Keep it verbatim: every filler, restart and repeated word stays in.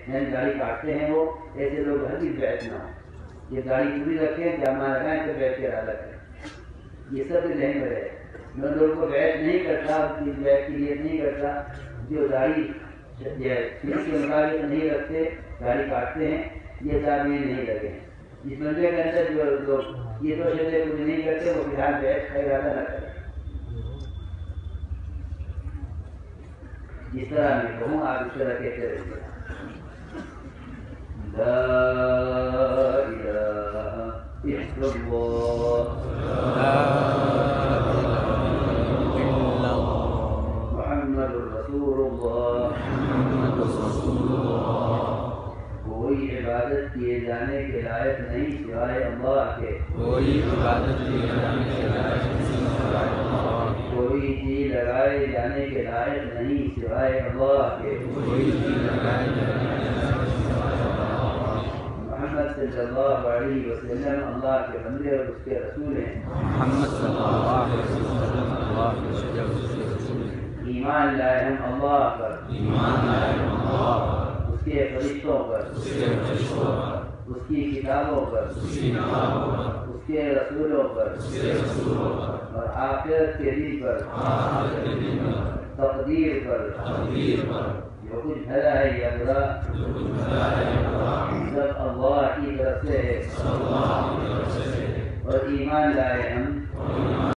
یعنی داڑھی کاٹتے ہیں وہ، ایسے لوگ ہرگز بیعت نہ ہوں. یہ داڑھی پوری رکھیں، جامع لگائیں تو بیعت کے ارادہ کریں. یہ سب ذہن میں رہے. میں لوگوں کو بیعت نہیں کرتا، بیعت کی نیت نہیں کرتا، جو داڑھی سنت کے مطابق نہیں رکھتے، داڑھی کاٹتے ہیں، یہ تعمیر نہیں لگے. جس بندے کے اندر جو لوگ یہ دو شرطیں پوری نہیں کرتے وہ فی الحال بیعت کا ارادہ نہ کرے. جس طرح میں کہوں آپ اس طرح کہتے رہیے. لا الہ الا اللہ محمد رسول اللہ. کوئی عبادت کیے جانے کے لائق نہیں سوائے اللہ کے. کوئی عبادت کیے جانے کے لائق نہیں سوائے اللہ. کوئی چیز لگائے جانے کے لائق نہیں سوائے اللہ کے. کوئی چیز لگائے جانے کے لائق محمد صلی اللہ علیہ وسلم اللہ کے بندے اور اس کے رسول ہیں. محمد صلی اللہ علیہ وسلم اللہ کے رسول ہیں. ایمان لائے ہم اللہ پر، ایمان لائے ہم اللہ پر، اس کے فرشتوں پر، اس کے فرشتوں پر، اس کی کتابوں پر، اس کی کتابوں پر، اس کے رسولوں پر، اس کے رسولوں پر، اور آخرت کے دن پر، آخرت کے دن پر، تقدیر پر، تقدیر پر، جو کچھ بھلا ہے یا برا، جو کچھ بھلا ہے یا برا، سب اللہ کی طرف سے ہے، سب اللہ کی طرف سے ہے. اور ایمان لائے ہم